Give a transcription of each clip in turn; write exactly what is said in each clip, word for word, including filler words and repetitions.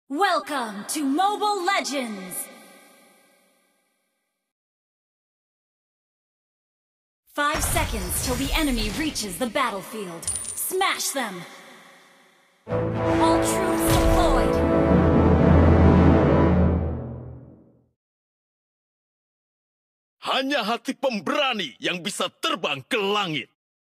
Welcome to Mobile Legends! Five seconds till the enemy reaches the battlefield. Smash them! All troops deployed! Hanya hati pemberani yang bisa terbang ke langit.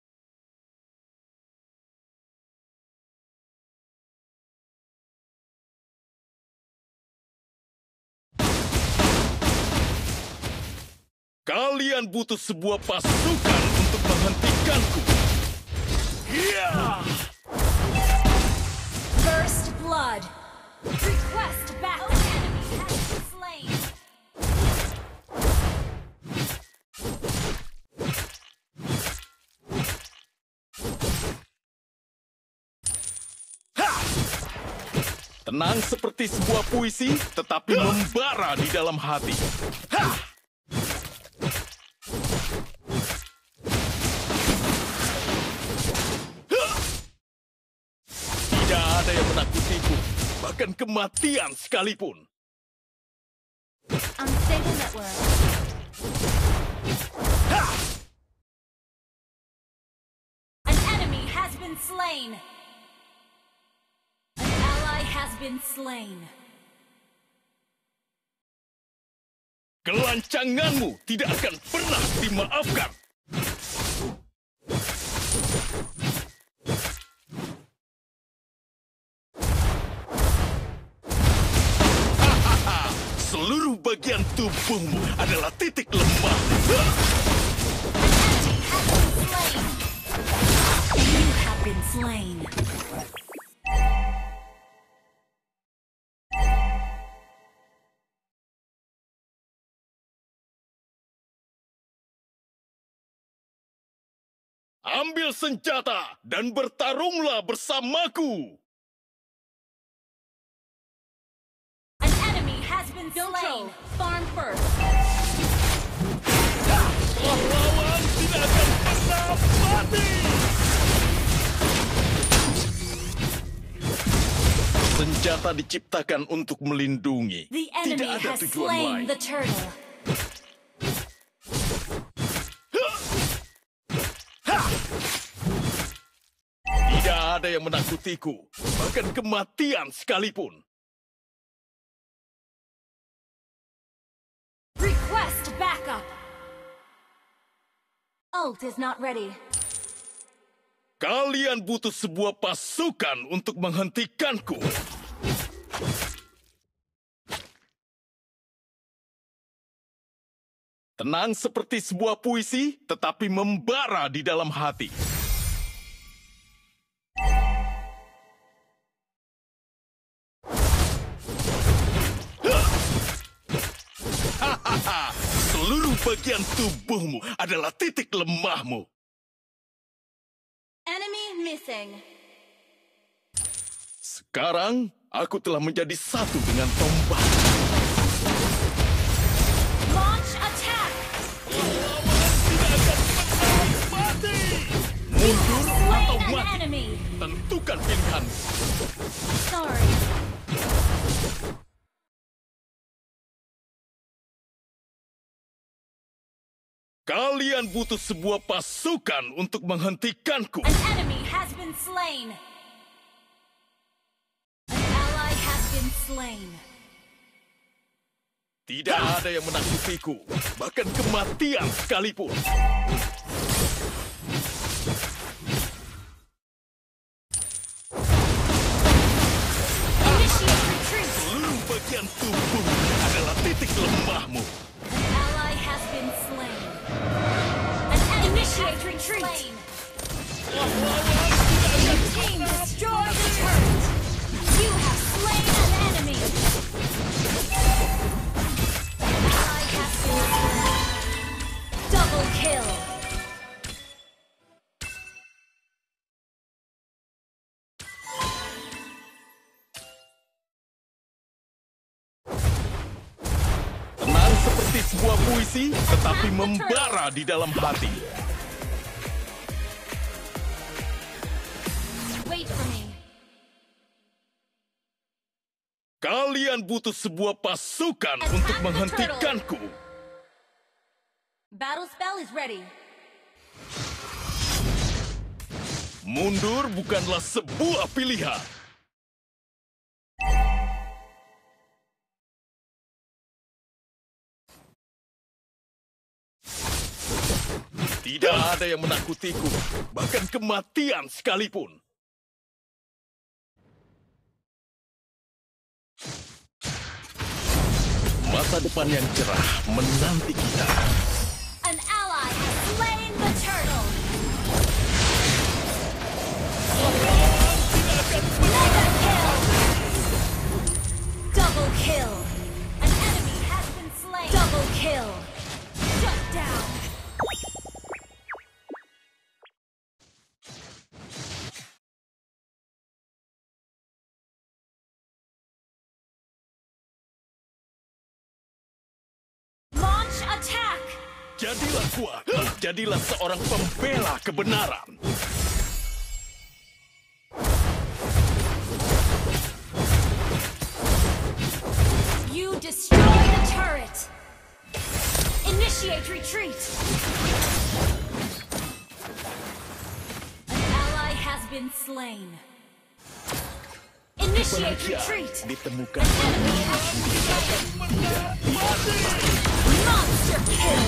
Kalian butuh sebuah pasukan untuk menghentikanku. Yeah! First blood. Request battle. Enemy has been slain. Ha! Tenang seperti sebuah puisi, tetapi membara di dalam hati. Ha! Tidak ada yang menakutiku, bahkan kematian sekalipun. Unstable network. Ha! An enemy has been slain. An ally has been slain. Kelancanganmu tidak akan pernah dimaafkan. Seluruh bagian tubuhmu adalah titik lemah. You have been slain. Ambil senjata dan bertarunglah bersamaku. An enemy has been slain. Farm first. Pahlawan tidak akan pernah mati. Senjata diciptakan untuk melindungi. The Tidak enemy ada has tujuan slain lain. the turtle. Tidak ada yang menakutiku, bahkan kematian sekalipun. Request backup. Ult is not ready. Kalian butuh sebuah pasukan untuk menghentikanku. Tenang seperti sebuah puisi, tetapi membara di dalam hati. Hahaha, seluruh bagian tubuhmu adalah titik lemahmu. Enemy missing. Sekarang, aku telah menjadi satu dengan tombak. Launch attack. You have Mundur slain atau an mati, enemy. tentukan pilihan. Sorry. Kalian butuh sebuah pasukan untuk menghentikanku. An enemy has been slain. An ally has been slain. Tidak ada yang menakutiku, bahkan kematian sekalipun. Initiate retreat. Seluruh bagian tubuhmu adalah titik lemahmu. An ally has been slain. An enemy Initiate retreat. Your team destroy the turret. You have slain an enemy. An ally has been slain. Double kill. Tenang seperti sebuah puisi, tetapi membara di dalam hati. Wait for me. Kalian butuh sebuah pasukan Attack untuk the menghentikanku. Battle spell is ready. Mundur bukanlah sebuah pilihan. Tidak ada yang menakutiku, bahkan kematian sekalipun. Masa depan yang cerah menanti kita. An ally has slain the turtle. Mega kill. Double kill. An enemy has been slain. Double kill. Shut down. Launch attack. Jadilah kuat, jadilah seorang pembela kebenaran. You destroy the turret. Initiate retreat. An ally has been slain. Initiate Bahagia retreat. ditemukan. Enemy has been slain. Monster kill.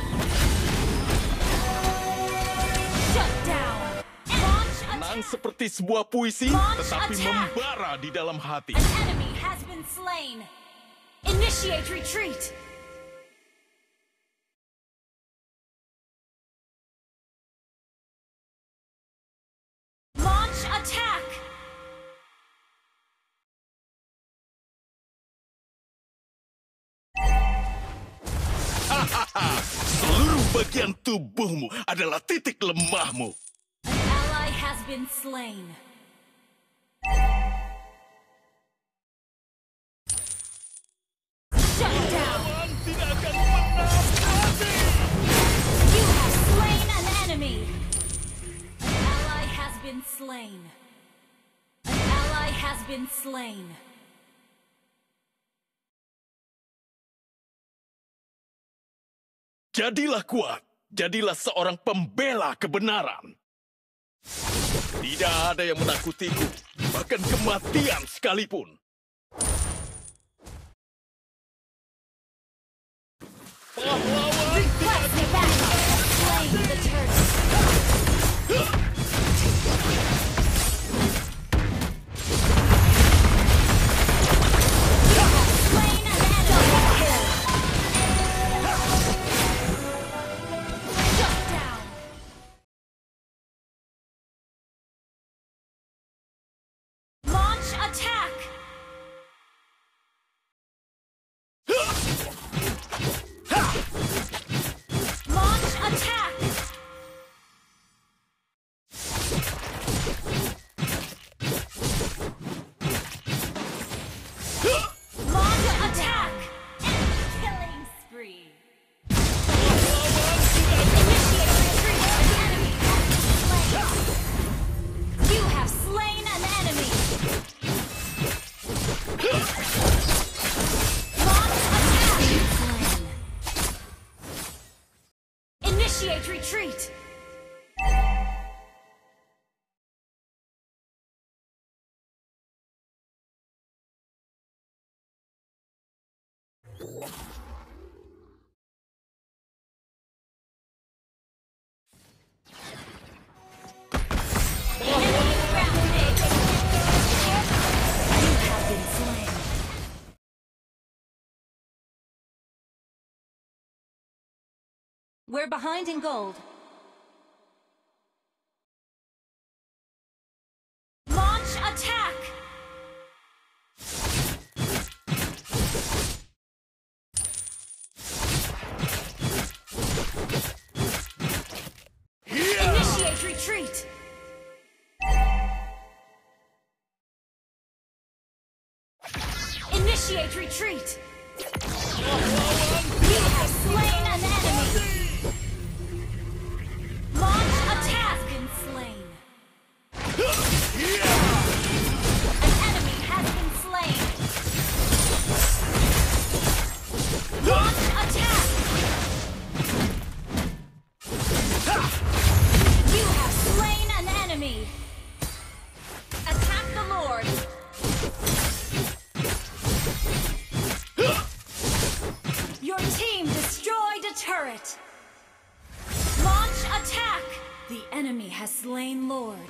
Shut down. Launch Tenang attack. seperti sebuah puisi, Launch tetapi attack. membara di dalam hati. An enemy has been slain. Initiate retreat. Launch attack. Seluruh bagian tubuhmu adalah titik lemahmu. An ally has been slain. Shut down. Tidak akan pernah mati. You have slain an enemy. An ally has been slain. An ally has been slain. Jadilah kuat, jadilah seorang pembela kebenaran. Tidak ada yang menakutiku, bahkan kematian sekalipun. Pahlawan Request a backup. Slain the turtle. You have slain an enemy. Kill. Shut down. Launch attack. Launch attack. Launch attack. Enemy killing spree. Initiate retreat. An enemy has been slain. You have slain an enemy. Launch attack. Initiate retreat. Enemy rampage. You have been slain. We're behind in gold. Launch attack! Initiate retreat! Initiate retreat! You have slain an enemy! Launch attack! Been slain. An enemy has been slain. sword.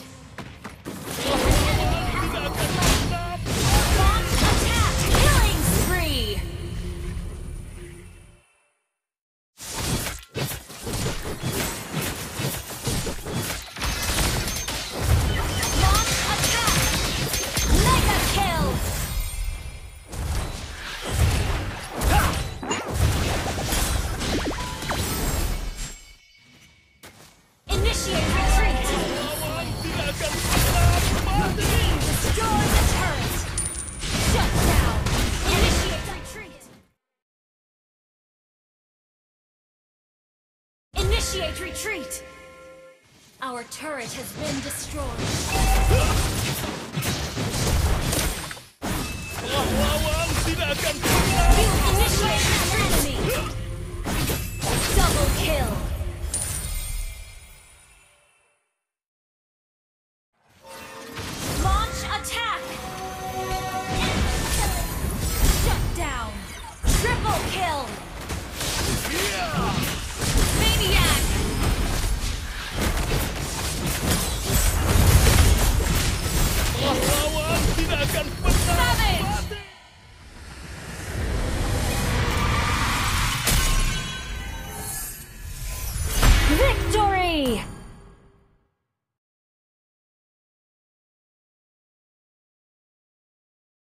Launch attack! Killing spree! Launch attack! Mega kill! Initiate retreat! Destroy the turret! Shut down! Initiate retreat! Initiate retreat! Our turret has been destroyed. Lawan tidak akan pernah. You initiate an enemy! Double kill! Launch attack! Shut down! Triple kill! Maniac! Lawan tidak akan pernah.